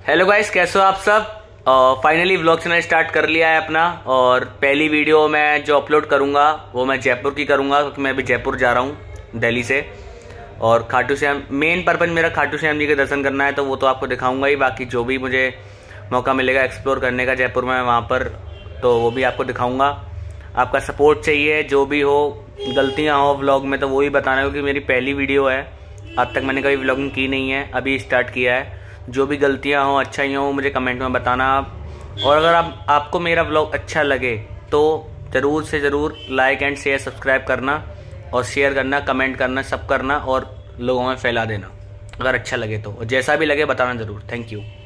Hello guys, कैसे हो आप सब। फाइनली व्लॉग चैनल स्टार्ट कर लिया है अपना। और पहली वीडियो मैं जो अपलोड करूंगा वो मैं जयपुर की करूंगा, क्योंकि मैं अभी जयपुर जा रहा हूं दिल्ली से। और खाटू श्याम मेन पर्पज मेरा खाटू श्याम जी के दर्शन करना है, तो वो तो आपको दिखाऊंगा ही। बाकी जो भी मुझे मौका मिलेगा एक्सप्लोर करने का जयपुर में वहाँ पर, तो वो भी आपको दिखाऊंगा। आपका सपोर्ट चाहिए, जो भी हो, गलतियाँ हो व्लॉग में तो वो ही बताना, क्योंकि मेरी पहली वीडियो है। अब तक मैंने कभी व्लॉगिंग की नहीं है, अभी स्टार्ट किया है। जो भी गलतियां हो, अच्छाई हो, मुझे कमेंट में बताना आप। और अगर आपको मेरा व्लॉग अच्छा लगे तो ज़रूर से ज़रूर लाइक एंड शेयर सब्सक्राइब करना, और शेयर करना, कमेंट करना, सब करना, और लोगों में फैला देना अगर अच्छा लगे तो। और जैसा भी लगे बताना ज़रूर। Thank you.